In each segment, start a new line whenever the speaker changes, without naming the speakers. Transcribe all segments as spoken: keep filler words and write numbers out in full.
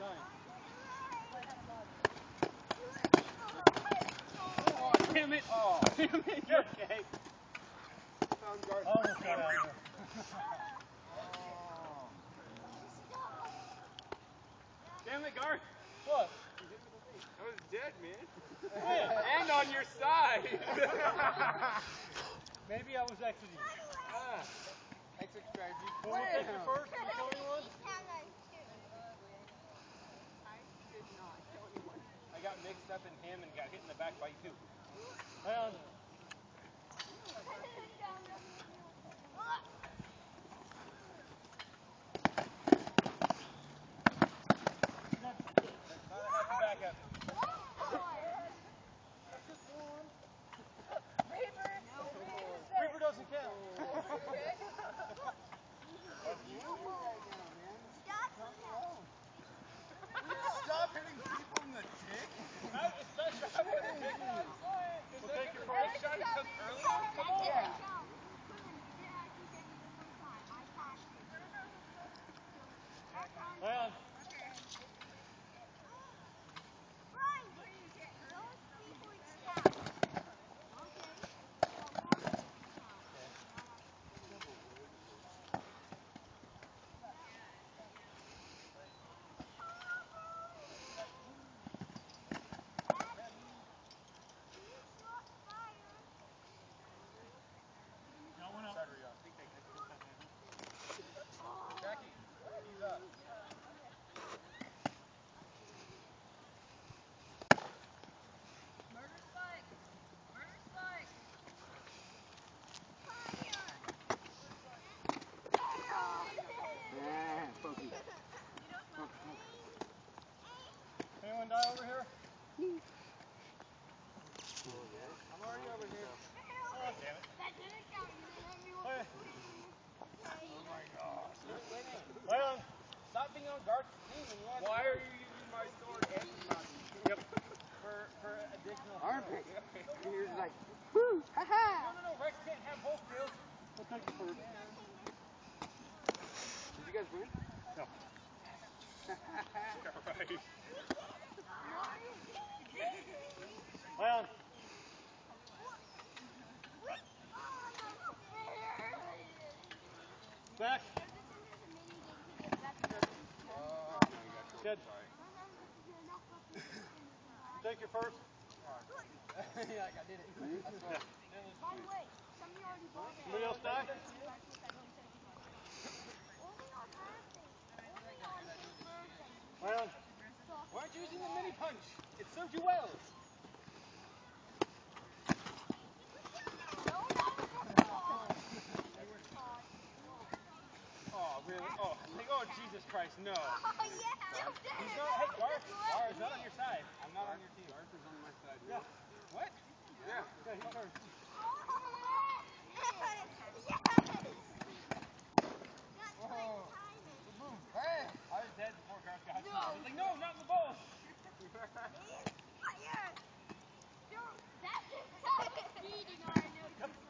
nine. Oh, damn it! Oh, damn it! You're okay. Found guard. Almost got out of here. Oh. Damn it, guard! What? I was dead, man. And on your side. Maybe I was exiting. Ah. Exit strategy. Who will take you first? Did you kill anyone? I got mixed up in him and got hit in the back by you. Hang on. Back up. Reaper doesn't count. Stop hitting people in the dick. We'll take your first shot. He took early. Come on. Yeah. Well. Jackie, he's up.
Murder spike! Murder spike!
Yeah, funky. Anyone die over here? I'm already over here. Oh, damn it.
That didn't count.
Hey. Oh my gosh. Well, stop being on guard team when you want. Why are you using my sword and my Yep. For for additional armpit. You're just like, whoo, ha ha. No, no, no. Rex can't have both kills. We'll take the first. Did you guys win? No. Right. Well. Back. Oh, good. Take your first. Yeah, I did it. Yeah.
By the way, somebody already bought it.
Somebody else die?
Only on birthday. Only on his birthday.
Well, why aren't you using the mini punch? It served you well.
No, that was a fall.
Oh, really? Oh, like, oh, Jesus Christ, no.
Oh, yeah.
He's not, hey, Garth, Garth is not on your side. I'm not on your team. Garth is on my side. Yeah. What? Yeah. Yeah, he's hurt. Oh. Hey! I was dead before Garth got no. I was like, no, not in the balls.
That's just speeding on our nose. It's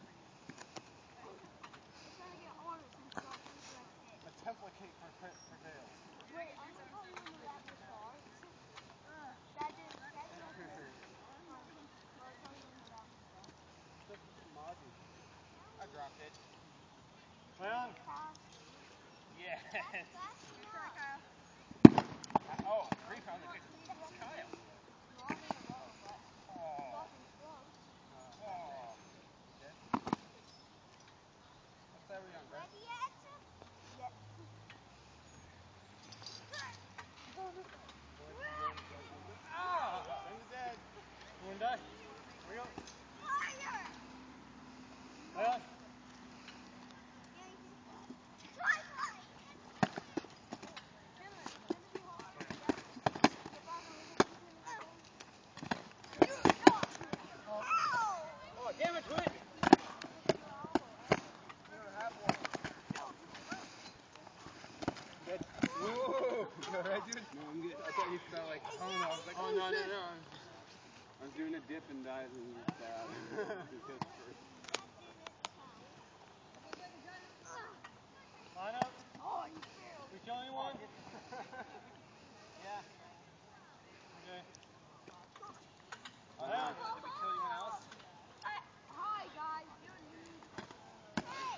gonna get harder since you're on incorrect.
A template cake for, for tails.
Wait, I don't know when that was started. That didn't, that didn't.
I dropped it. Well, yes. Oh, three pounds of it's Kyle. Oh. Oh. What's that we on, bro?
Ready yet? Yep.
Ah! Ben's dead. You wanna die? Here we go.
Fire!
Well. Oh, damn it, twin! Good. Whoa! You alright, dude? No, I'm good. I thought you felt like, oh no, I was like, oh no, no, no. I was doing a dip and dive and you just uh, Line up.
Oh, you failed.
We kill anyone? Yeah. Okay. Oh, no. Did we kill anyone else?
Hi, guys. You're new. Hey!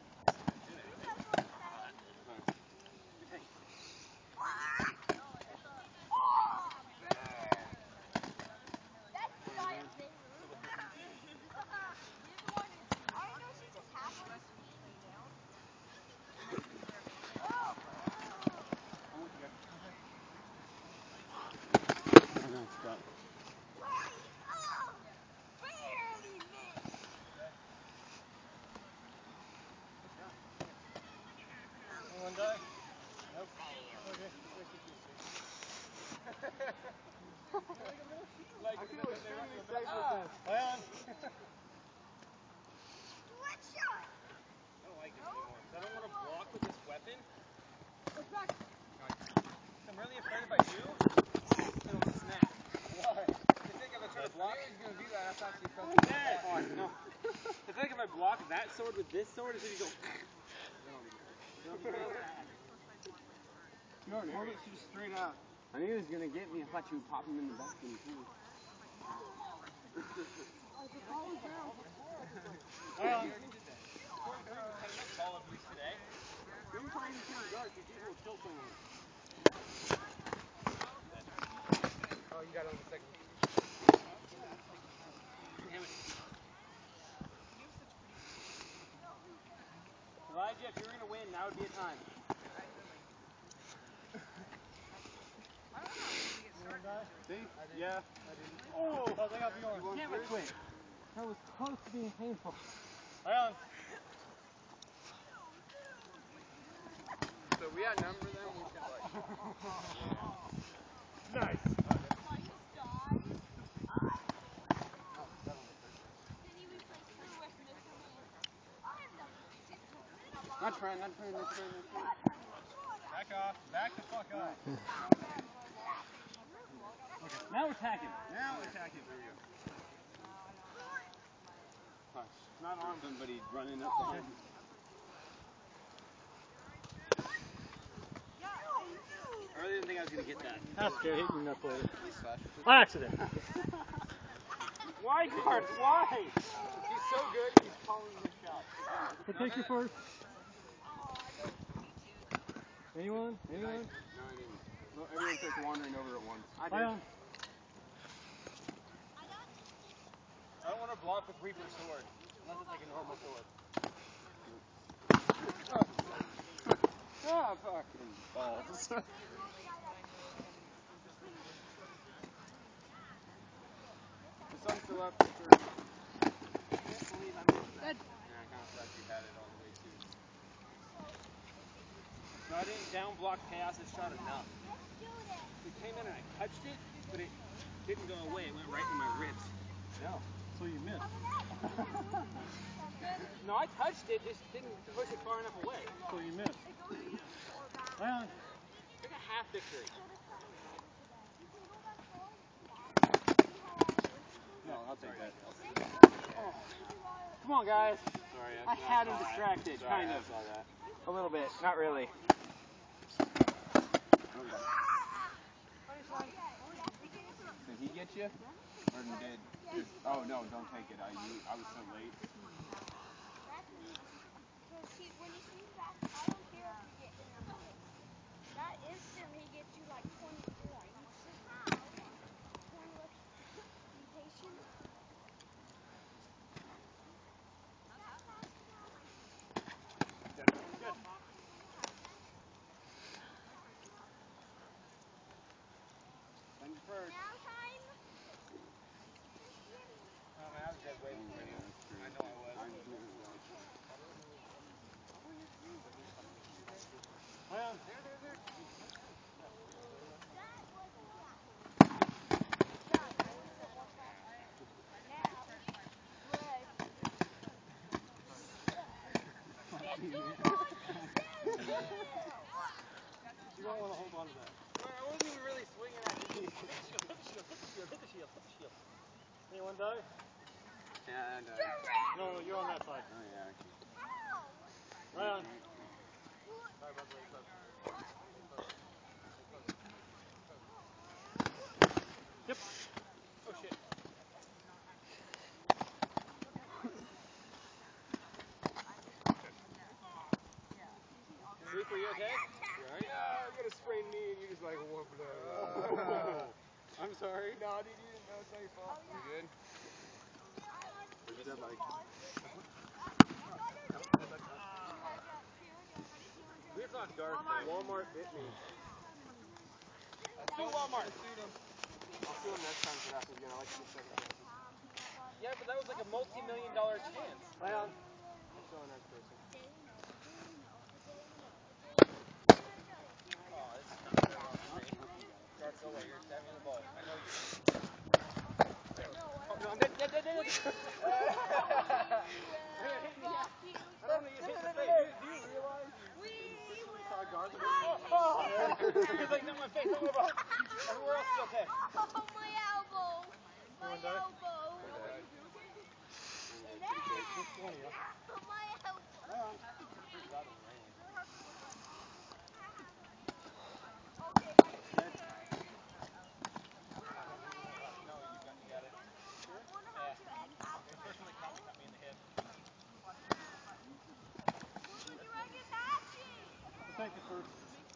That's the guy up there. He's the one who's, I don't know if she's just half on his feet and down. Oh!
I'm with you guys.
Oh, no, it's got.
Oh! Barely missed.
Anyone die? Nope. Okay. Like, I feel extremely safe with this. Play on.
What shot?
I don't like this anymore. I don't want to block with this weapon.
What's back?
I'm really afraid if I do, it'll snap. Why? I think if I try to block, he's going to do that. That's actually something. Yeah. No. I think if I block that sword with this sword, it's going to go.
Jordan, hold it just straight out. I knew he was gonna get me. I thought you would pop him in the back when he came.
Well, ball abuse today. Every time you kill a dart, you will kill someone. Oh, you got it on the second. Damn it. Elijah, if you were going to win, now would be a time.
See? Yeah.
Oh, I think I'll be on.
Damn it, quit. That was close to being painful.
Hang on.
So we outnumber them, we should like.
Nice.
Not trying, not trying, not trying, not trying.
Back off. Back the fuck off.
Okay, now we're attacking.
Now we're attacking. There we go.
Hush. Not on somebody running up behind you.
I really didn't think I was going to get that.
That's good. He can up later.
By
accident.
Why, guard? Why? He's so good, he's calling the shot.
Who takes you first? Anyone? Anyone?
No, I didn't. Well, everyone starts wandering over at once. I
Play on.
I don't want to block with Reaper's sword, unless it's like a normal sword.
Ah, fucking balls. The sun's still up for sure.
I can't believe I missed that.
Yeah, I kind of thought you had it all the way too.
No, I didn't down block Chaos's shot enough. It came in and I touched it, but it didn't go away. It went right in my ribs.
No. So you missed.
No, I touched it, just didn't push it far enough away.
So you missed. Play on.
It's like a half victory.
No, I'll take that.
Oh. Come on, guys.
Sorry,
I had him distracted,
Sorry,
kind
I
of.
saw that.
A little bit, not really.
Did he get you? Or did? Oh no, don't take it. I you, I was so late.
When he sees that, I don't care if you get that instantly gets you like twenty points. twenty reputation.
Good. Send first.
Now time.
Oh, man, I was dead waiting for you. I know I was.
Play on.
There, there, there.
You don't want to hold on to that.
I wasn't even really swinging at you.
Hit the shield, hit the shield, hit the shield, hit the shield, hit the shield. Anyone die?
Yeah, I know.
No, no, you're on that side.
Oh yeah, okay.
Play on.
Sorry about the
Yep. Oh shit. Luke, were you okay?
Right? Yeah, I got a sprained knee and you just like whoop it out.
I'm sorry.
No, dude, you didn't know. It's not your fault.
Oh,
You
yeah.
good? Where's your dad, buddy?
We have talked Garth.
Walmart bit me.
Two Walmart.
I'll sue him next time for that again. I like to get second chances.
Yeah, but that was like a multi-million dollar chance.
Lay on. I'm still a nice person.
Oh, this is not very well for me. Garth, go away. You're stabbing the ball. I know you. Oh, no, I'm dead, dead, dead, dead. I don't think you hit the face. Do you realize you saw Garth? Oh! He's like, not my face. Don't worry about it. Everywhere else is okay.
Oh, my elbow. My elbow.
twenty, huh?
My elbow.
Thank you first.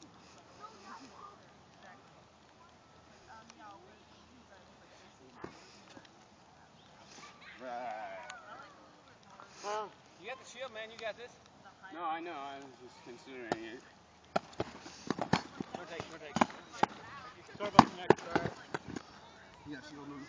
Well,
You got the shield, man. You got this.
no, I know. I was just considering it.
One take, one take. Sorry about the neck. Sorry.
Yeah, shield him.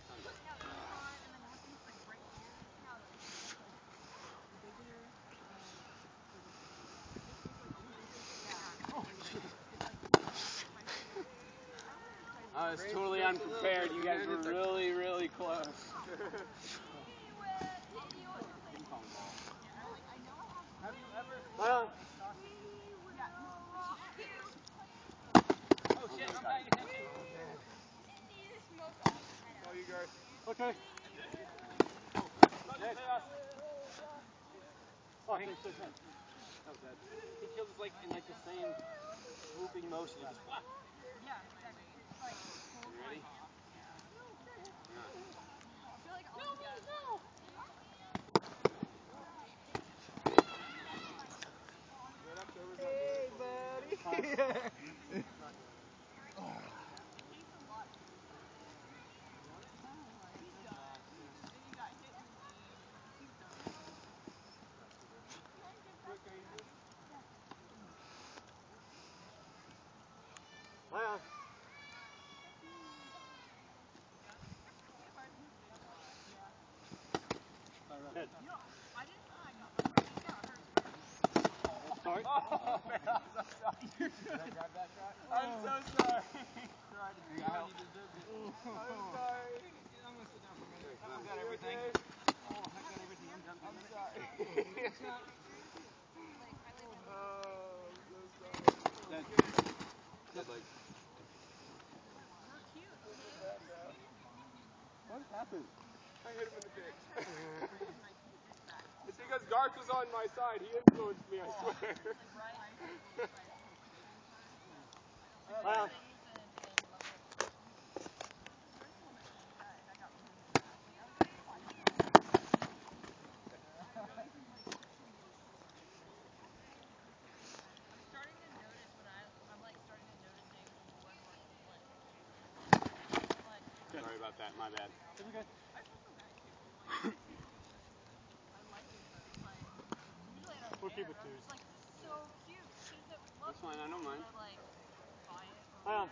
I was totally unprepared. You guys were really, really close.
Have you ever?
Well,
Oh shit! I'm paying attention.
all you guys.
Okay. Oh, thanks, thanks, thanks. That was bad. He killed us like in like the same swooping motion. He just whack.
You ready?
Hey, buddy.
Lay on.
Head.
Sorry.
Oh, man, I'm so sorry. Did I grab that shot?
I'm so sorry.
Tried to do it. You deserved it.
I'm sorry.
I'm gonna sit down for a minute.
I've
I've got everything. Oh, I've got everything. I'm done.
I'm sorry. Oh, I'm so sorry.
Dead. Dead leg.
What happened? I hit him in the dick. It's because Garth was on my side. He influenced me, I swear. Well. Sorry about that, my bad.
It's okay. We'll keep it twos.
That's fine, I don't mind.
Um,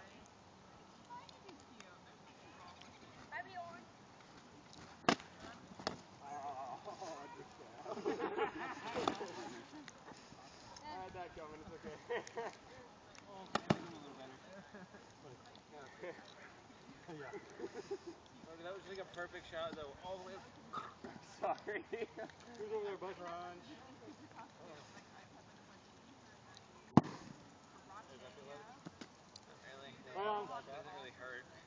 I had that coming, it's okay.
oh, maybe a little better.
Okay.
Yeah. That was like a perfect shot, though, all the way up.
Sorry.
Who's over there, Buck Crunch? Oh. Does that feel better? Not really.
Well,
It doesn't really hurt.